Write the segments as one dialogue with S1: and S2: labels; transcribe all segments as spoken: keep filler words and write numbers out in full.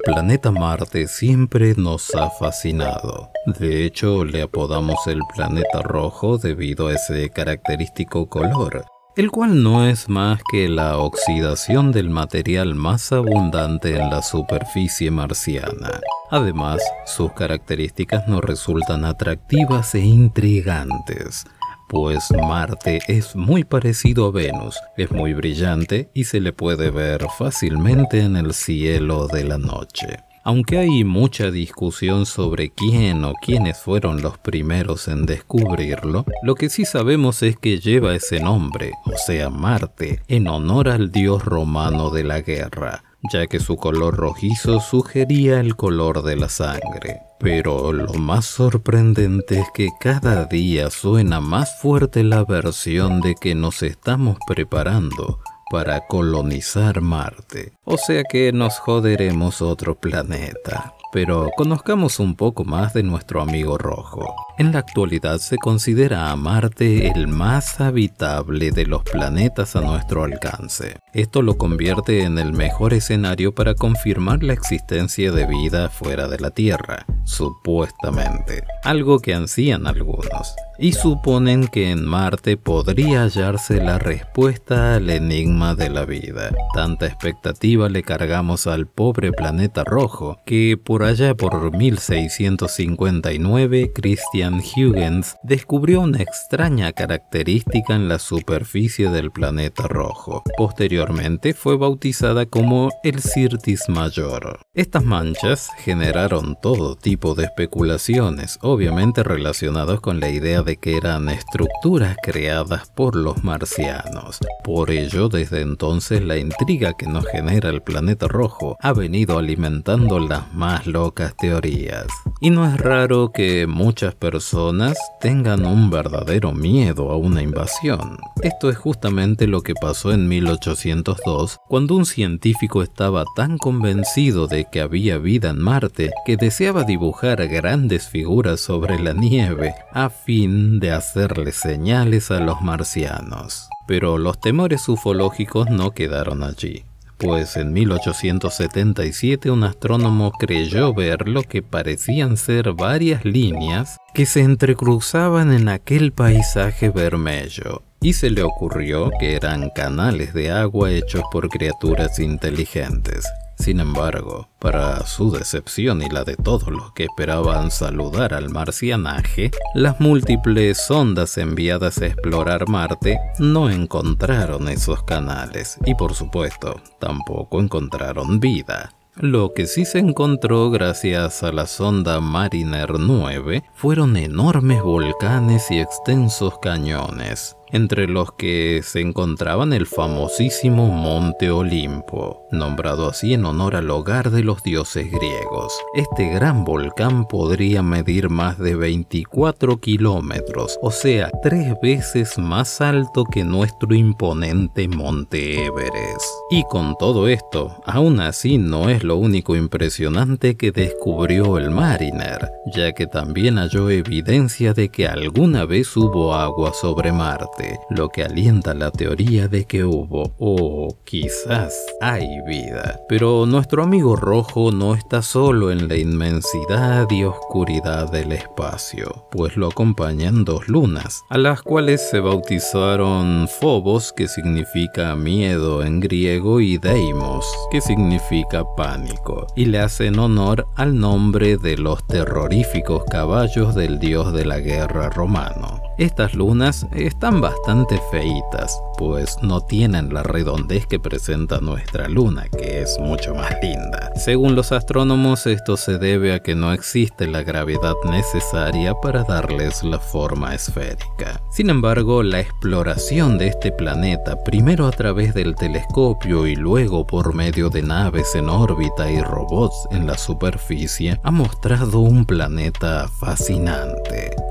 S1: planeta Marte siempre nos ha fascinado. De hecho, le apodamos el planeta rojo debido a ese característico color, el cual no es más que la oxidación del material más abundante en la superficie marciana. Además, sus características nos resultan atractivas e intrigantes, pues Marte es muy parecido a Venus, es muy brillante y se le puede ver fácilmente en el cielo de la noche. Aunque hay mucha discusión sobre quién o quiénes fueron los primeros en descubrirlo, lo que sí sabemos es que lleva ese nombre, o sea Marte, en honor al dios romano de la guerra, ya que su color rojizo sugería el color de la sangre. Pero lo más sorprendente es que cada día suena más fuerte la versión de que nos estamos preparando para colonizar Marte. O sea que nos joderemos otro planeta. Pero conozcamos un poco más de nuestro amigo rojo. En la actualidad se considera a Marte el más habitable de los planetas a nuestro alcance. Esto lo convierte en el mejor escenario para confirmar la existencia de vida fuera de la Tierra, supuestamente. Algo que ansían algunos. Y suponen que en Marte podría hallarse la respuesta al enigma de la vida. Tanta expectativa le cargamos al pobre planeta rojo, que por allá por mil seiscientos cincuenta y nueve, Christian Huygens descubrió una extraña característica en la superficie del planeta rojo. Posteriormente fue bautizada como el Syrtis Major. Estas manchas generaron todo tipo de especulaciones, obviamente relacionadas con la idea de que eran estructuras creadas por los marcianos. Por ello, desde entonces la intriga que nos genera el planeta rojo ha venido alimentando las más locas teorías. Y no es raro que muchas personas tengan un verdadero miedo a una invasión. Esto es justamente lo que pasó en mil ochocientos dos, cuando un científico estaba tan convencido de que había vida en Marte que deseaba dibujar grandes figuras sobre la nieve a fin de hacerle señales a los marcianos. Pero los temores ufológicos no quedaron allí, pues en mil ochocientos setenta y siete un astrónomo creyó ver lo que parecían ser varias líneas que se entrecruzaban en aquel paisaje bermello, y se le ocurrió que eran canales de agua hechos por criaturas inteligentes. Sin embargo, para su decepción y la de todos los que esperaban saludar al marcianaje, las múltiples sondas enviadas a explorar Marte no encontraron esos canales y, por supuesto, tampoco encontraron vida. Lo que sí se encontró gracias a la sonda Mariner nueve fueron enormes volcanes y extensos cañones, entre los que se encontraban el famosísimo Monte Olimpo, nombrado así en honor al hogar de los dioses griegos. Este gran volcán podría medir más de veinticuatro kilómetros, o sea, tres veces más alto que nuestro imponente Monte Everest. Y con todo esto, aún así no es lo único impresionante que descubrió el Mariner, ya que también halló evidencia de que alguna vez hubo agua sobre Marte, lo que alienta la teoría de que hubo, o quizás hay vida. Pero nuestro amigo rojo no está solo en la inmensidad y oscuridad del espacio, pues lo acompañan dos lunas, a las cuales se bautizaron Phobos, que significa miedo en griego, y Deimos, que significa pánico, y le hacen honor al nombre de los terroríficos caballos del dios de la guerra romano. Estas lunas están bastante feitas, pues no tienen la redondez que presenta nuestra luna, que es mucho más linda. Según los astrónomos, esto se debe a que no existe la gravedad necesaria para darles la forma esférica. Sin embargo, la exploración de este planeta, primero a través del telescopio y luego por medio de naves en órbita y robots en la superficie, ha mostrado un planeta fascinante.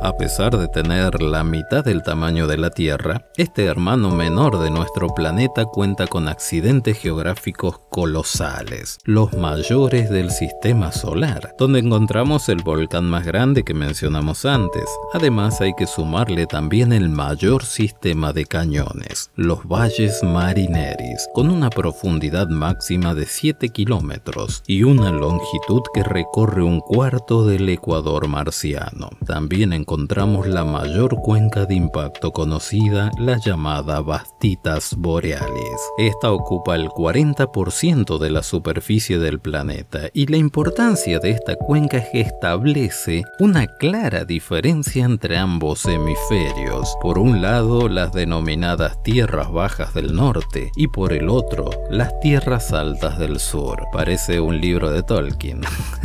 S1: A pesar de tener la mitad del tamaño de la Tierra, este hermano menor de nuestro planeta cuenta con accidentes geográficos colosales, los mayores del sistema solar, donde encontramos el volcán más grande que mencionamos antes. Además, hay que sumarle también el mayor sistema de cañones, los valles Marineris, con una profundidad máxima de siete kilómetros y una longitud que recorre un cuarto del ecuador marciano. También encontramos la mayor cuenca de impacto conocida, la llamada Bastitas Borealis. Esta ocupa el cuarenta por ciento de la superficie del planeta, y la importancia de esta cuenca es que establece una clara diferencia entre ambos hemisferios. Por un lado, las denominadas tierras bajas del norte, y por el otro, las tierras altas del sur. Parece un libro de Tolkien.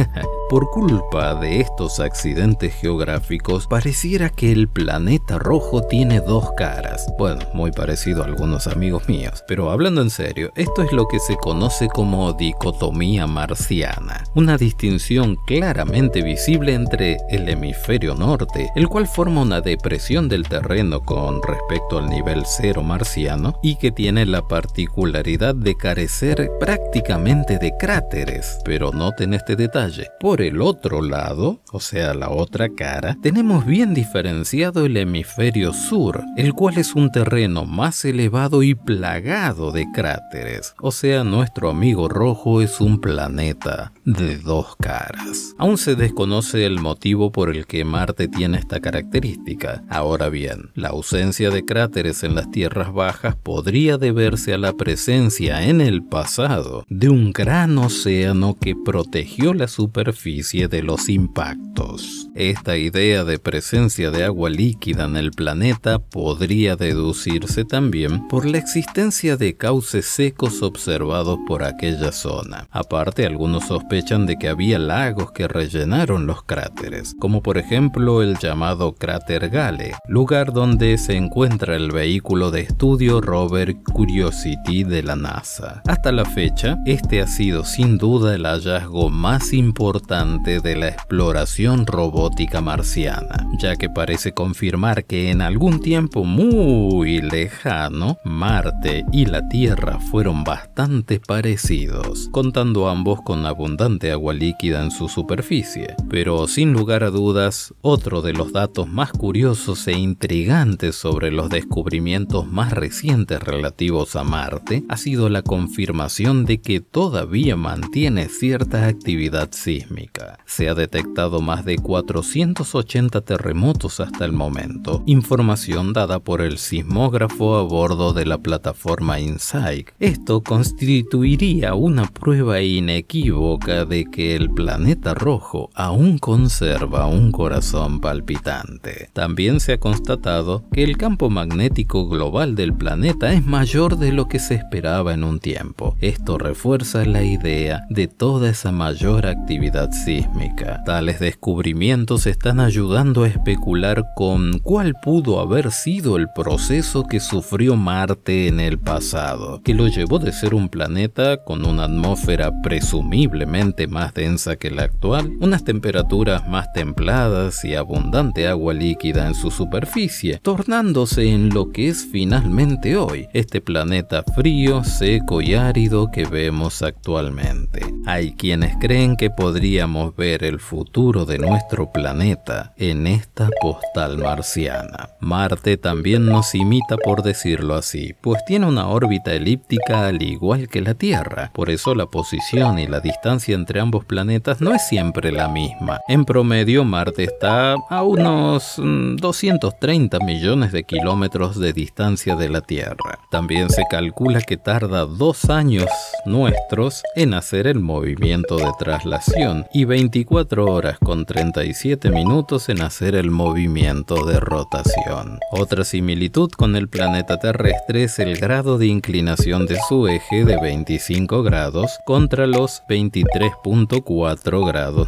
S1: Por culpa de estos accidentes geográficos, pareciera que el planeta rojo tiene dos caras. Bueno, muy parecido a algunos amigos míos. Pero hablando en serio, esto es lo que se conoce como dicotomía marciana. Una distinción claramente visible entre el hemisferio norte, el cual forma una depresión del terreno con respecto al nivel cero marciano, y que tiene la particularidad de carecer prácticamente de cráteres. Pero noten este detalle. Por el otro lado, o sea la otra cara, tenemos bien diferenciado el hemisferio sur, el cual es un terreno más elevado y plagado de cráteres. O sea, nuestro amigo rojo es un planeta de dos caras. Aún se desconoce el motivo por el que Marte tiene esta característica. Ahora bien, la ausencia de cráteres en las tierras bajas podría deberse a la presencia en el pasado de un gran océano que protegió la superficie de los impactos. Esta idea de presencia de agua líquida en el planeta podría deducirse también por la existencia de cauces secos observados por aquella zona. Aparte, algunos sospechan de que había lagos que rellenaron los cráteres, como por ejemplo el llamado cráter Gale, lugar donde se encuentra el vehículo de estudio rover Curiosity de la NASA. Hasta la fecha, este ha sido sin duda el hallazgo más importante de la exploración robótica marciana, ya que parece confirmar que en algún tiempo muy lejano, Marte y la Tierra fueron bastante parecidos, contando ambos con abundante agua líquida en su superficie. Pero sin lugar a dudas, otro de los datos más curiosos e intrigantes sobre los descubrimientos más recientes relativos a Marte ha sido la confirmación de que todavía mantiene cierta actividad sísmica. Se ha detectado más de cuatrocientos ochenta terremotos hasta el momento, información dada por el sismógrafo a bordo de la plataforma InSight. Esto constituiría una prueba inequívoca de que el planeta rojo aún conserva un corazón palpitante. También se ha constatado que el campo magnético global del planeta es mayor de lo que se esperaba en un tiempo. Esto refuerza la idea de toda esa mayor actividad sísmica. Tales descubrimientos están ayudando a especular con cuál pudo haber sido el proceso que sufrió Marte en el pasado, que lo llevó de ser un planeta con una atmósfera presumiblemente más densa que la actual, unas temperaturas más templadas y abundante agua líquida en su superficie, tornándose en lo que es finalmente hoy, este planeta frío, seco y árido que vemos actualmente. Hay quienes creen que podríamos ver el futuro de nuestro planeta en esta postal marciana. Marte también nos imita, por decirlo así, pues tiene una órbita elíptica al igual que la Tierra. Por eso la posición y la distancia entre ambos planetas no es siempre la misma. En promedio, Marte está a unos mmm, doscientos treinta millones de kilómetros de distancia de la Tierra. También se calcula que tarda dos años nuestros en hacer el movimiento de traslación y veinticuatro horas con treinta y siete minutos en hacer el movimiento de rotación. Otra similitud con el planeta terrestre es el grado de inclinación de su eje de veinticinco grados contra los veintitrés punto cuatro grados nuestros.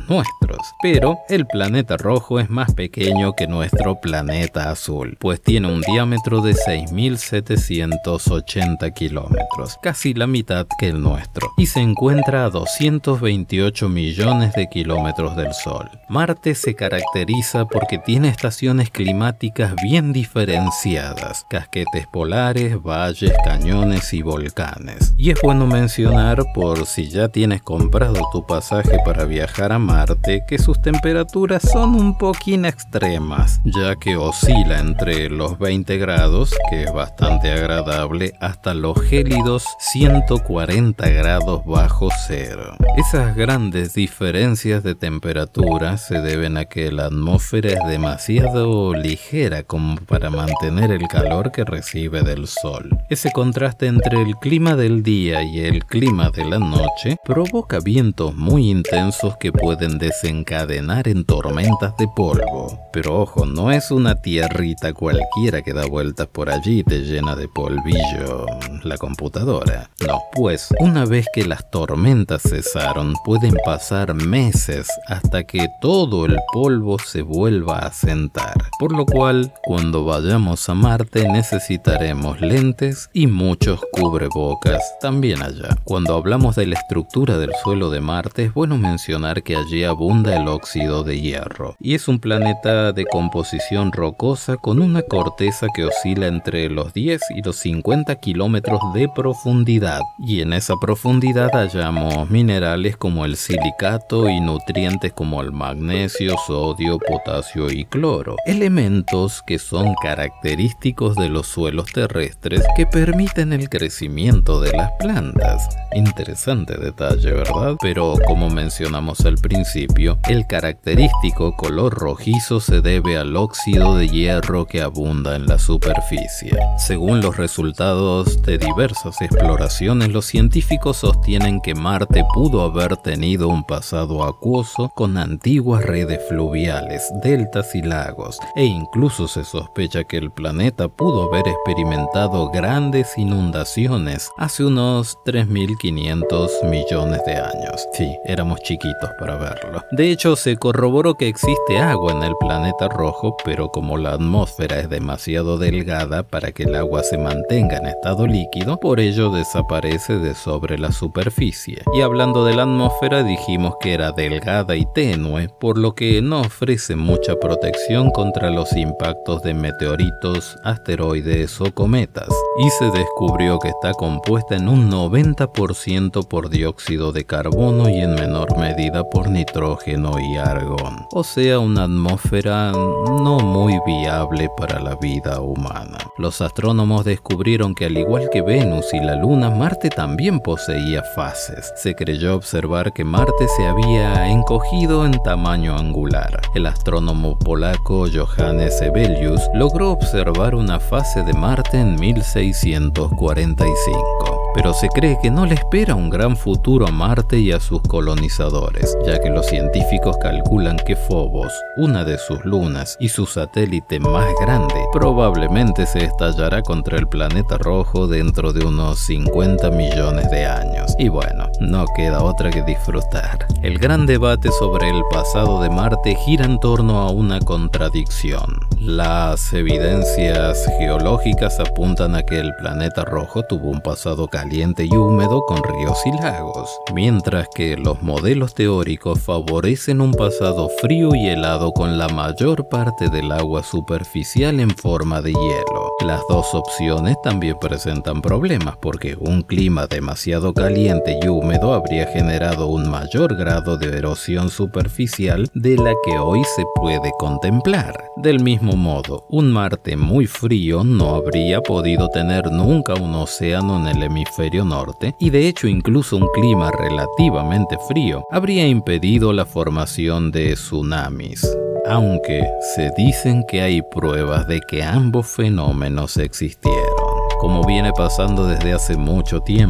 S1: kilómetros. Pero el planeta rojo es más pequeño que nuestro planeta azul, pues tiene un diámetro de seis mil setecientos ochenta kilómetros, casi la mitad que el nuestro, y se encuentra a doscientos veintiocho millones de kilómetros del Sol. Marte se caracteriza porque tiene estaciones climáticas bien diferenciadas, casquetes polares, valles, cañones y volcanes. Y es bueno mencionar, por si ya tienes comprado tu pasaje para viajar a Marte, que sus temperaturas son un poquín extremas, ya que oscila entre los veinte grados, que es bastante agradable, hasta los gélidos ciento cuarenta grados bajo cero. Esas grandes diferencias de temperatura se deben a que la atmósfera es demasiado ligera como para mantener el calor que recibe del Sol. Ese contraste entre el clima del día y el clima de la noche provoca vientos muy intensos que pueden desencadenar en tormentas de polvo. Pero ojo, no es una tierrita cualquiera que da vueltas por allí y te llena de polvillo la computadora. No, pues una vez que las tormentas cesaron, pueden pasar meses hasta que todo el polvo se vuelva a asentar. Por lo cual, cuando vayamos a Marte necesitaremos lentes y muchos cubrebocas también allá. Cuando hablamos de la estructura del suelo de Marte, es bueno mencionar que allí abunda el óxido de hierro, y es un planeta de composición rocosa con una corteza que oscila entre los diez y los cincuenta kilómetros de profundidad, y en esa profundidad hallamos minerales como el silicato y nutrientes como el magnesio, sodio, potasio y cloro, elementos que son característicos de los suelos terrestres que permiten el crecimiento de las plantas. Interesante detalle, ¿verdad? Pero como mencionamos al principio, el característico color rojizo se debe al óxido de hierro que abunda en la superficie. Según los resultados de diversas exploraciones, los científicos sostienen que Marte pudo haber tenido un pasado acuoso con antiguas redes fluviales, deltas y lagos, e incluso se sospecha que el planeta pudo haber experimentado grandes inundaciones hace unos tres mil quinientos millones de años. Sí, éramos chiquitos para verlo. De hecho, se corroboró que existe agua en el planeta rojo, pero como la atmósfera es demasiado delgada para que el agua se mantenga en estado líquido, por ello desaparece de sobre la superficie. Y hablando de la atmósfera, dijimos que era delgada y tenue, por lo que no ofrece mucha protección contra los impactos de meteoritos, asteroides o cometas. Y se descubrió que está compuesta en un noventa por ciento por dióxido de carbono y en menor medida por nitrógeno y argón. O sea, una atmósfera no muy viable para la vida humana. Los astrónomos descubrieron que al igual que Venus y la Luna, Marte también poseía fases. Se creyó observar que Marte se había encogido en tamaño angular. El astrónomo polaco Johannes Hevelius logró observar una fase de Marte en mil seiscientos cuarenta y cinco. Pero se cree que no le espera un gran futuro a Marte y a sus colonizadores, ya que los científicos calculan que Phobos, una de sus lunas y su satélite más grande, probablemente se estallará contra el planeta rojo dentro de unos cincuenta millones de años. Y bueno, no queda otra que disfrutar. El gran debate sobre el pasado de Marte gira en torno a una contradicción. Las evidencias geológicas apuntan a que el planeta rojo tuvo un pasado caliente y húmedo con ríos y lagos, mientras que los modelos teóricos favorecen un pasado frío y helado con la mayor parte del agua superficial en forma de hielo. Las dos opciones también presentan problemas porque un clima demasiado caliente y húmedo habría generado un mayor grado de erosión superficial de la que hoy se puede contemplar. Del mismo modo, un Marte muy frío no habría podido tener nunca un océano en el hemisferio norte, y de hecho incluso un clima relativamente frío habría impedido la formación de tsunamis. Aunque se dicen que hay pruebas de que ambos fenómenos existieron. Como viene pasando desde hace mucho tiempo,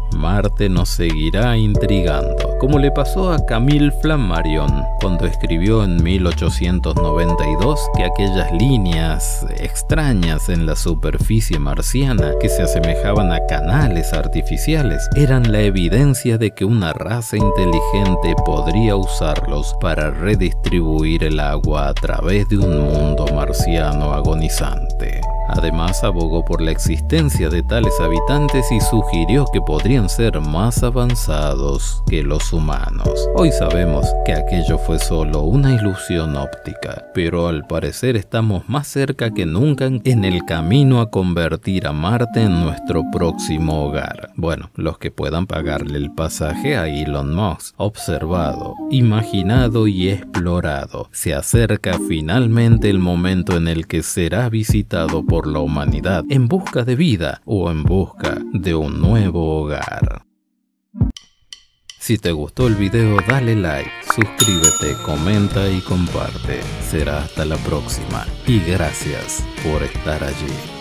S1: Marte nos seguirá intrigando, como le pasó a Camille Flammarion cuando escribió en mil ochocientos noventa y dos que aquellas líneas extrañas en la superficie marciana que se asemejaban a canales artificiales eran la evidencia de que una raza inteligente podría usarlos para redistribuir el agua a través de un mundo marciano agonizante. Además, abogó por la existencia de tales habitantes y sugirió que podrían ser más avanzados que los humanos. Hoy sabemos que aquello fue solo una ilusión óptica, pero al parecer estamos más cerca que nunca en el camino a convertir a Marte en nuestro próximo hogar. Bueno, los que puedan pagarle el pasaje a Elon Musk. Observado, imaginado y explorado, se acerca finalmente el momento en el que será visitado por la humanidad en busca de vida o en busca de un nuevo hogar. Si te gustó el video, dale like, suscríbete, comenta y comparte. Será hasta la próxima y gracias por estar allí.